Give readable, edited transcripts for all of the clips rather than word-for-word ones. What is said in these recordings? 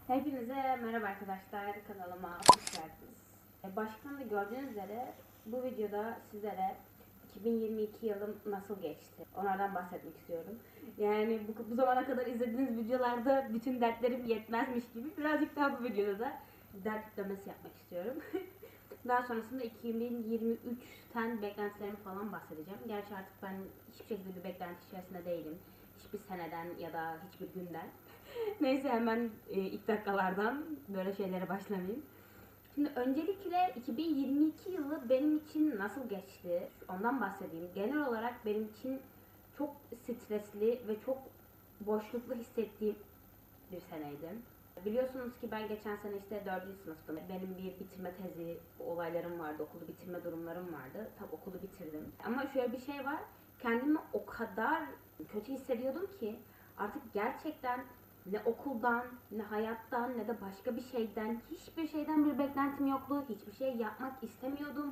Hepinize merhaba arkadaşlar, kanalıma hoş geldiniz. Başlıktan da gördüğünüz üzere bu videoda sizlere 2022 yılım nasıl geçti onlardan bahsetmek istiyorum. Yani bu zamana kadar izlediğiniz videolarda bütün dertlerim yetmezmiş gibi birazcık daha bu videoda da dert yüklemesi yapmak istiyorum. Daha sonrasında 2023'ten beklentilerimi falan bahsedeceğim. Gerçi artık ben hiçbir şekilde bir beklenti içerisinde değilim. Hiçbir seneden ya da hiçbir günden. Neyse hemen ilk dakikalardan böyle şeylere başlamayayım. Şimdi öncelikle 2022 yılı benim için nasıl geçti ondan bahsedeyim. Genel olarak benim için çok stresli ve çok boşluklu hissettiğim bir seneydi. Biliyorsunuz ki ben geçen sene işte 4. sınıftım. Benim bir bitirme tezi olaylarım vardı, okulu bitirme durumlarım vardı. Tabi okulu bitirdim. Ama şöyle bir şey var, kendimi o kadar kötü hissediyordum ki artık gerçekten ne okuldan, ne hayattan, ne de başka bir şeyden, hiçbir şeyden bir beklentim yoktu. Hiçbir şey yapmak istemiyordum.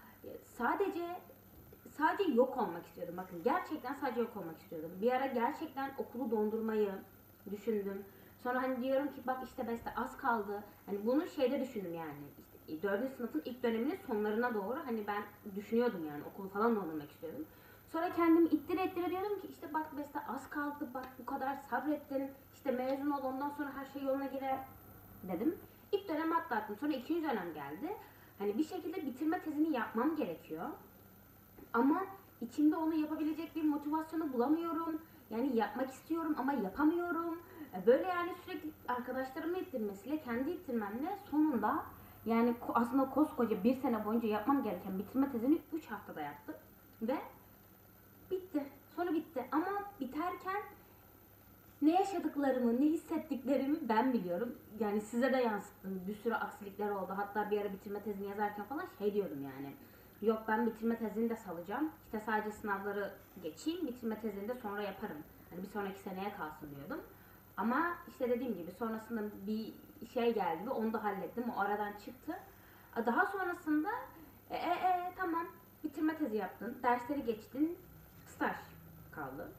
Sadece yok olmak istiyordum. Bakın gerçekten sadece yok olmak istiyordum. Bir ara gerçekten okulu dondurmayı düşündüm. Sonra hani diyorum ki bak işte beste az kaldı. Hani bunu şeyde düşündüm yani. İşte 4. sınıfın ilk döneminin sonlarına doğru hani ben düşünüyordum yani okulu falan dondurmak istiyordum. Sonra kendimi ittire diyordum ki işte bak beste az kaldı, bak bu kadar sabrettin, işte mezun ol ondan sonra her şey yoluna girer dedim. İlk dönem atlattım. Sonra ikinci dönem geldi. Hani bir şekilde bitirme tezini yapmam gerekiyor. Ama içimde onu yapabilecek bir motivasyonu bulamıyorum. Yani yapmak istiyorum ama yapamıyorum. Böyle yani sürekli arkadaşlarımın ittirmesiyle, kendi ittirmemle sonunda yani aslında koskoca bir sene boyunca yapmam gereken bitirme tezini 3 haftada yaptım. Ve bitti. Sonra bitti. Ama biterken ne yaşadıklarımı, ne hissettiklerimi ben biliyorum. Yani size de yansıttım. Bir sürü aksilikler oldu. Hatta bir ara bitirme tezini yazarken falan şey diyordum yani. Yok ben bitirme tezini de salacağım. İşte sadece sınavları geçeyim. Bitirme tezini de sonra yaparım. Hani bir sonraki seneye kalsın diyordum. Ama işte dediğim gibi sonrasında bir şey geldi ve onu da hallettim. O aradan çıktı. Daha sonrasında tamam bitirme tezi yaptın. Dersleri geçtin. Staj kaldı.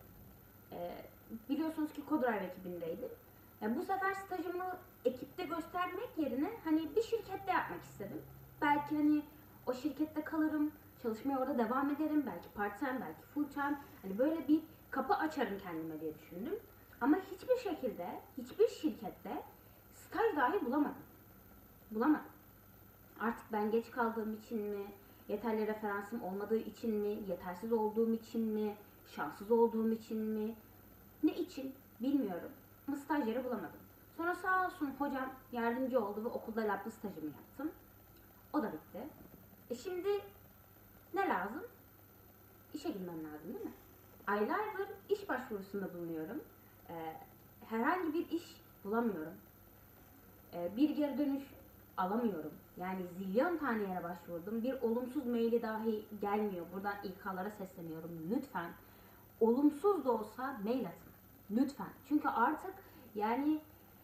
Biliyorsunuz ki Codrive ekibindeydim. Bu sefer stajımı ekipte göstermek yerine hani bir şirkette yapmak istedim. Belki hani o şirkette kalırım, çalışmaya orada devam ederim. Belki part time, belki full time. Hani böyle bir kapı açarım kendime diye düşündüm. Ama hiçbir şekilde, hiçbir şirkette staj dahi bulamadım. Bulamadım. Artık ben geç kaldığım için mi, yeterli referansım olmadığı için mi, yetersiz olduğum için mi, şanssız olduğum için mi, ne için bilmiyorum. Ama stajyeri bulamadım. Sonra sağ olsun hocam yardımcı oldu ve okulda lablı stajımı yaptım. O da bitti. Şimdi ne lazım? İşe girmem lazım değil mi? Aylardır iş başvurusunda bulunuyorum. Herhangi bir iş bulamıyorum. Bir geri dönüş alamıyorum. Yani zilyon tane yere başvurdum. Bir olumsuz maili dahi gelmiyor. Buradan İK'lara sesleniyorum. Lütfen olumsuz da olsa mail atın. Lütfen. Çünkü artık yani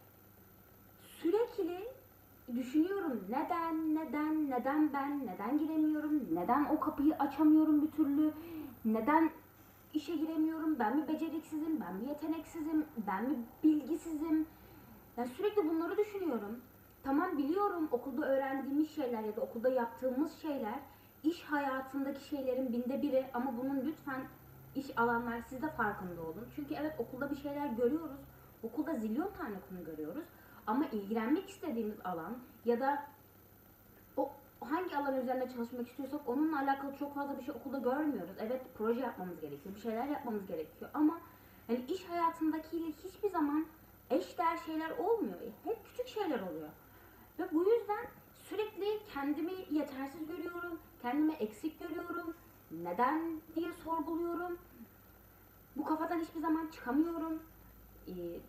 sürekli düşünüyorum neden ben, neden giremiyorum, neden o kapıyı açamıyorum bir türlü, neden işe giremiyorum, ben mi beceriksizim, ben mi yeteneksizim, ben mi bilgisizim. Yani sürekli bunları düşünüyorum. Tamam biliyorum okulda öğrendiğimiz şeyler ya da okulda yaptığımız şeyler iş hayatındaki şeylerin binde biri ama bunun lütfen iş alanlar siz de farkında olun. Çünkü evet okulda bir şeyler görüyoruz. Okulda zilyon tane konu görüyoruz. Ama ilgilenmek istediğimiz alan ya da o hangi alan üzerinde çalışmak istiyorsak onunla alakalı çok fazla bir şey okulda görmüyoruz. Evet proje yapmamız gerekiyor, bir şeyler yapmamız gerekiyor ama yani iş hayatındakiyle hiçbir zaman eşdeğer şeyler olmuyor. Hep küçük şeyler oluyor. Ve bu yüzden sürekli kendimi yetersiz görüyorum, kendimi eksik görüyorum. Neden diye sorguluyorum. Bu kafadan hiçbir zaman çıkamıyorum. Ee,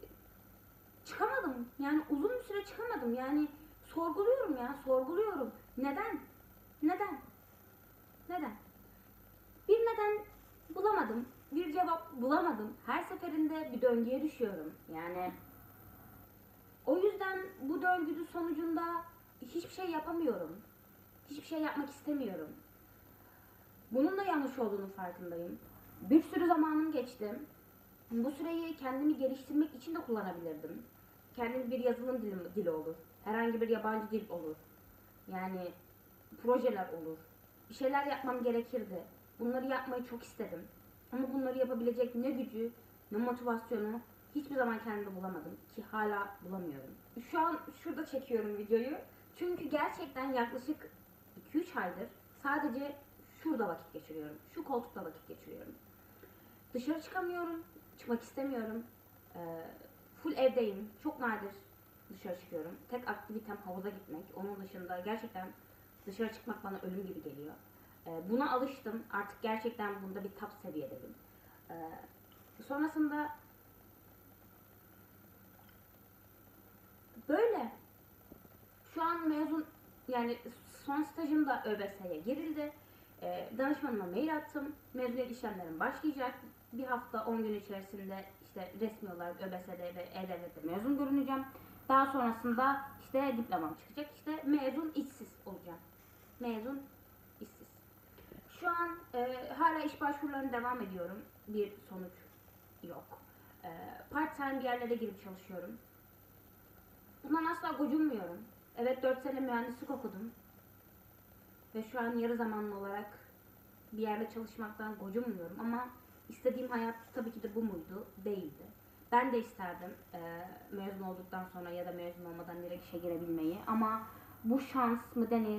Çıkamadım. Yani uzun bir süre çıkamadım. Yani sorguluyorum ya, sorguluyorum. Neden? Neden? Neden? Bir neden bulamadım. Bir cevap bulamadım. Her seferinde bir döngüye düşüyorum. Yani o yüzden bu döngünün sonucunda hiçbir şey yapamıyorum. Hiçbir şey yapmak istemiyorum. Bunun da yanlış olduğunu farkındayım. Bir sürü zamanım geçti. Bu süreyi kendimi geliştirmek için de kullanabilirdim. kendim bir yazılım dili olur. Herhangi bir yabancı dil olur. Yani projeler olur. Bir şeyler yapmam gerekirdi. Bunları yapmayı çok istedim. Ama bunları yapabilecek ne gücü, ne motivasyonu hiçbir zaman kendimde bulamadım. Ki hala bulamıyorum. Şu an şurada çekiyorum videoyu. Çünkü gerçekten yaklaşık 2-3 aydır sadece şurada vakit geçiriyorum. Şu koltukta vakit geçiriyorum. Dışarı çıkamıyorum. Çıkmak istemiyorum. Full evdeyim. Çok nadir dışarı çıkıyorum. Tek aktivitem havuza gitmek. Onun dışında gerçekten dışarı çıkmak bana ölüm gibi geliyor. Buna alıştım. Artık gerçekten bunda bir top seviyedeyim. Sonrasında böyle. Şu an mezun, yani son stajım da ÖBS'ye girildi. Danışmanıma mail attım. Mezuniyet işlemlerim başlayacak. Bir hafta 10 gün içerisinde işte resmi olarak ÖBS'de ve E-Devlet'te mezun görüneceğim. Daha sonrasında işte diplomam çıkacak. İşte mezun işsiz olacağım. Mezun işsiz. Şu an hala iş başvurularına devam ediyorum. Bir sonuç yok. Part time bir yerlere girip çalışıyorum. Bundan asla gocunmuyorum. Evet, 4 sene mühendislik okudum. Ve şu an yarı zamanlı olarak bir yerde çalışmaktan gocunmuyorum. Ama istediğim hayat tabii ki de bu muydu? Değildi. Ben de isterdim mezun olduktan sonra ya da mezun olmadan direkt işe girebilmeyi. Ama bu şans mı denir?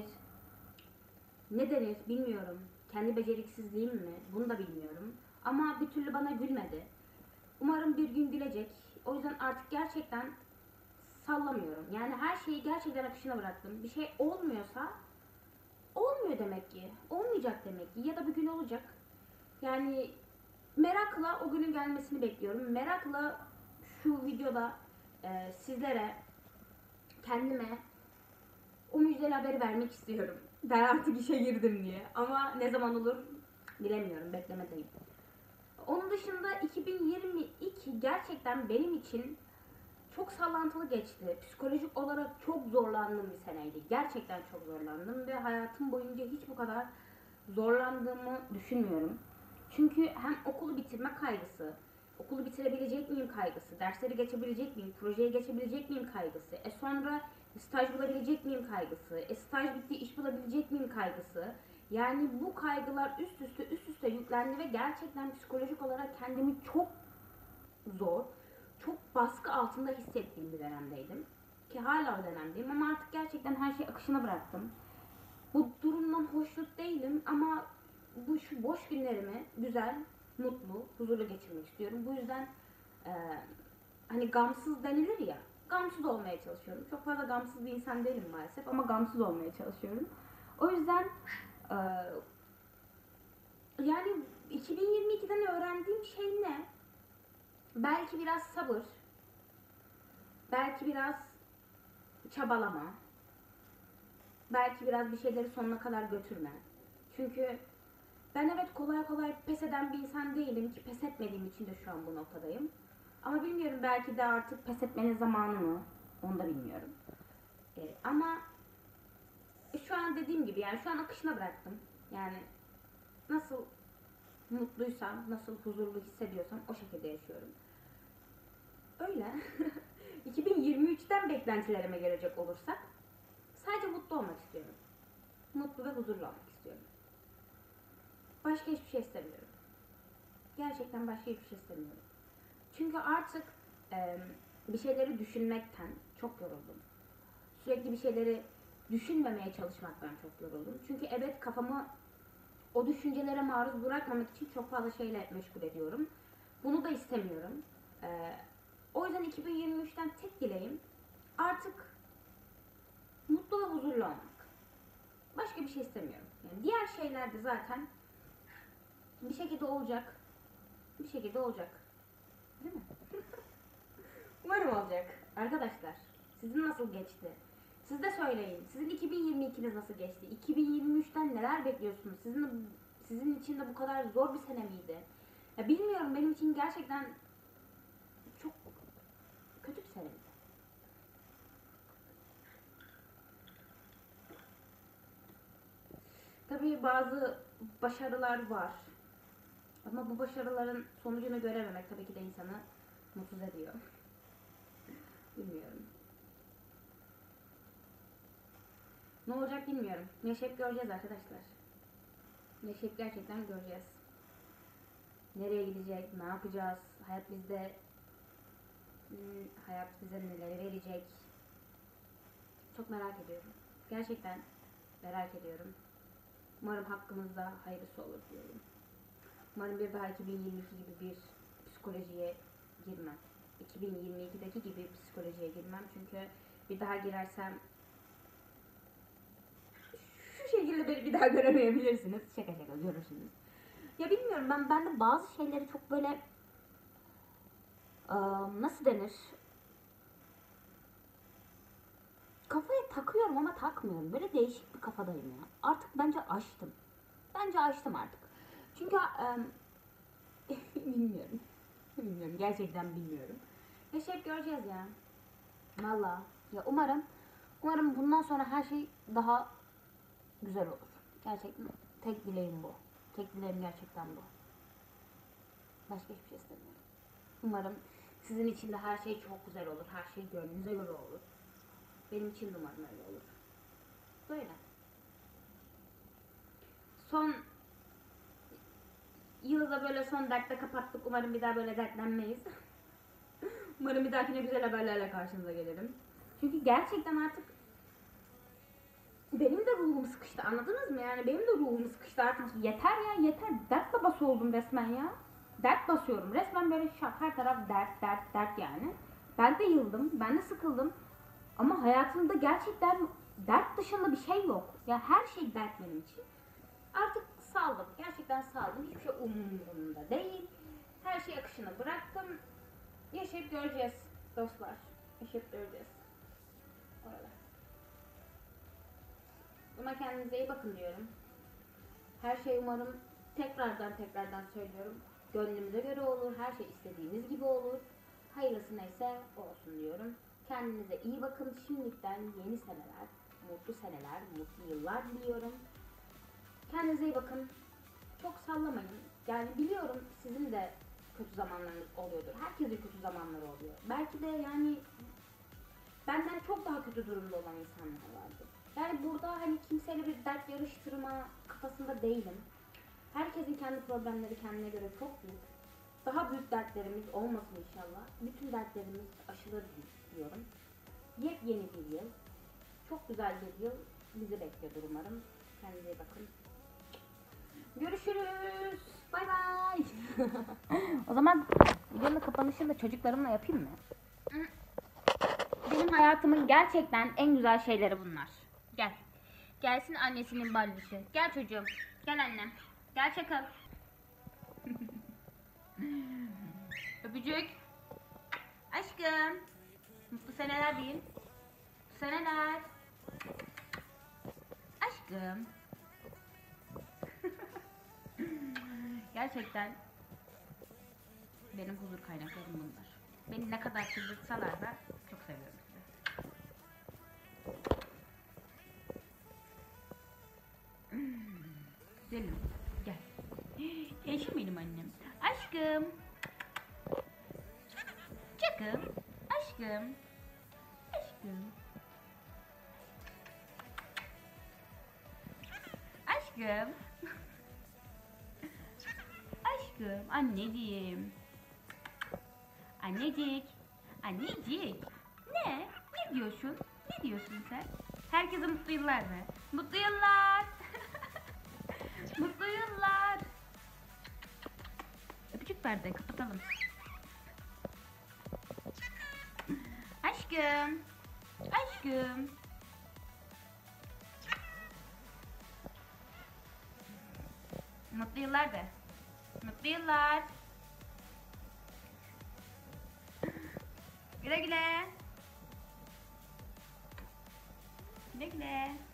Ne denir bilmiyorum. Kendi beceriksizliğim mi? Bunu da bilmiyorum. Ama bir türlü bana gülmedi. Umarım bir gün gülecek. O yüzden artık gerçekten sallamıyorum. Yani her şeyi gerçekten akışına bıraktım. Bir şey olmuyorsa olmuyor demek ki. Olmayacak demek ki. Ya da bir gün olacak. Yani merakla o günün gelmesini bekliyorum. Merakla şu videoda sizlere, kendime o müjdeli haberi vermek istiyorum. Ben artık işe girdim diye. Ama ne zaman olur bilemiyorum. Beklemedeyim. Onun dışında 2022 gerçekten benim için çok sallantılı geçti. Psikolojik olarak çok zorlandığım bir seneydi. Gerçekten çok zorlandım ve hayatım boyunca hiç bu kadar zorlandığımı düşünmüyorum. Çünkü hem okulu bitirme kaygısı, okulu bitirebilecek miyim kaygısı, dersleri geçebilecek miyim, projeye geçebilecek miyim kaygısı, sonra staj bulabilecek miyim kaygısı, staj bitti iş bulabilecek miyim kaygısı. Yani bu kaygılar üst üste yüklendi ve gerçekten psikolojik olarak kendimi çok zor, çok baskı altında hissettiğim bir dönemdeydim. Ki hala o dönemdeyim ama artık gerçekten her şeyi akışına bıraktım. Bu durumdan hoşnut değilim ama şu boş günlerimi güzel, mutlu, huzurlu geçirmek istiyorum. Bu yüzden e, hani gamsız denilir ya, gamsız olmaya çalışıyorum. Çok fazla gamsız bir insan değilim maalesef ama gamsız olmaya çalışıyorum. O yüzden e, yani 2022'den öğrendiğim şey ne? Belki biraz sabır, belki biraz çabalama, belki biraz bir şeyleri sonuna kadar götürme. Çünkü ben evet kolay kolay pes eden bir insan değilim ki pes etmediğim için de şu an bu noktadayım. Ama bilmiyorum, belki de artık pes etmenin zamanı mı? Onu da bilmiyorum. Ama şu an dediğim gibi yani şu an akışına bıraktım. Yani nasıl mutluysam, nasıl huzurlu hissediyorsam o şekilde yaşıyorum. Öyle. 2023'ten beklentilerime gelecek olursak sadece mutlu olmak istiyorum. Mutlu ve huzurlu olmak istiyorum. Başka hiçbir şey istemiyorum. Gerçekten başka hiçbir şey istemiyorum. Çünkü artık bir şeyleri düşünmekten çok yoruldum. Sürekli bir şeyleri düşünmemeye çalışmaktan çok yoruldum. Çünkü evet, kafamı o düşüncelere maruz bırakmamak için çok fazla şeyle meşgul ediyorum. Bunu da istemiyorum. O yüzden 2023'ten tek dileğim artık mutlu ve huzurlu olmak. Başka bir şey istemiyorum. Yani diğer şeyler de zaten bir şekilde olacak. Bir şekilde olacak. Değil mi? Umarım olacak. Arkadaşlar, sizin nasıl geçti? Siz de söyleyin. Sizin 2022'niz nasıl geçti? 2023'ten neler bekliyorsunuz? Sizin için de bu kadar zor bir sene miydi? Ya bilmiyorum, benim için gerçekten çok kötü bir seneydi. Tabii bazı başarılar var. Ama bu başarıların sonucunu görememek tabii ki de insanı mutsuz ediyor. Bilmiyorum. Ne olacak bilmiyorum. Yaşayıp göreceğiz arkadaşlar. Yaşayıp gerçekten göreceğiz. Nereye gidecek, ne yapacağız, hayat bize neler verecek. Çok merak ediyorum. Gerçekten merak ediyorum. Umarım hakkımızda hayırlısı olur diyorum. Umarım bir daha 2022 gibi bir psikolojiye girmem. 2022'deki gibi psikolojiye girmem. Çünkü bir daha girersem şu şekilde beni bir daha göremeyebilirsiniz. Şaka görürsünüz. Ya bilmiyorum, ben de bazı şeyleri çok böyle nasıl denir? Kafaya takıyorum ama takmıyorum. Böyle değişik bir kafadayım ya. Artık bence açtım. Bence açtım artık. Çünkü bilmiyorum. Bilmiyorum. Gerçekten bilmiyorum. Yaşayıp göreceğiz ya. Valla. Ya umarım bundan sonra her şey daha güzel olur. Gerçekten tek dileğim bu. Tek dileğim gerçekten bu. Başka hiçbir şey istemiyorum. Umarım sizin için de her şey çok güzel olur. Her şey gönlünüze göre olur. Benim için de umarım öyle olur. Böyle. Son yılı da böyle son dertle kapattık. Umarım bir daha böyle dertlenmeyiz. Umarım bir dahakine güzel haberlerle karşınıza gelirim. Çünkü gerçekten artık benim de ruhum sıkıştı. Anladınız mı? Yani benim de ruhum sıkıştı artık. Yeter ya, yeter. Dert babası oldum resmen ya. Dert basıyorum. Resmen böyle her taraf dert yani. Ben de yıldım. Ben de sıkıldım. Ama hayatımda gerçekten dert dışında bir şey yok. Ya her şey dert benim için. Artık saldım. Gerçekten saldım. Hiçbir şey umurumda değil. Her şey akışına bıraktım. Yaşayıp göreceğiz dostlar. Yaşayıp göreceğiz. Öyle. Ama kendinize iyi bakın diyorum. Her şey umarım tekrardan söylüyorum. Gönlümüze göre olur. Her şey istediğimiz gibi olur. Hayırlısı neyse olsun diyorum. Kendinize iyi bakın. Şimdiden yeni seneler, mutlu yıllar diliyorum. Kendinize iyi bakın. Çok sallamayın. Yani biliyorum sizin de kötü zamanlarınız oluyordur. Herkesin kötü zamanları oluyor. Belki de yani benden çok daha kötü durumda olan insanlar vardır. Yani burada hani kimseyle bir dert yarıştırma kafasında değilim. Herkesin kendi problemleri kendine göre çok büyük. Daha büyük dertlerimiz olmasın inşallah. Bütün dertlerimiz aşılır diyorum. Yepyeni bir yıl. Çok güzel bir yıl bizi bekliyordur umarım. Kendinize iyi bakın. Görüşürüz. Bay bay. O zaman videonun kapanışını da çocuklarımla yapayım mı? Benim hayatımın gerçekten en güzel şeyleri bunlar. Gel. Gelsin annesinin ballisi. Gel çocuğum. Gel annem. Gel çakal. Öpücük. Aşkım. Mutlu seneler diyeyim. Mutlu seneler. Aşkım. Gerçekten benim huzur kaynaklarım bunlar. Beni ne kadar çıldırtsalar da çok seviyorum sizi. Güzelim. Gel. Eşim benim annem. Aşkım. Çakım. Aşkım. Aşkım. Aşkım. Aşkım. Anneciğim. Annecik. Annecik. Ne? Ne diyorsun? Ne diyorsun sen? Herkese mutlu yıllar be. Mutlu yıllar. Mutlu yıllar. Öpücük ver de kapatalım. Aşkım. Aşkım. Mutlu yıllar de. Mutlu yıllar. Güle güle. Güle güle.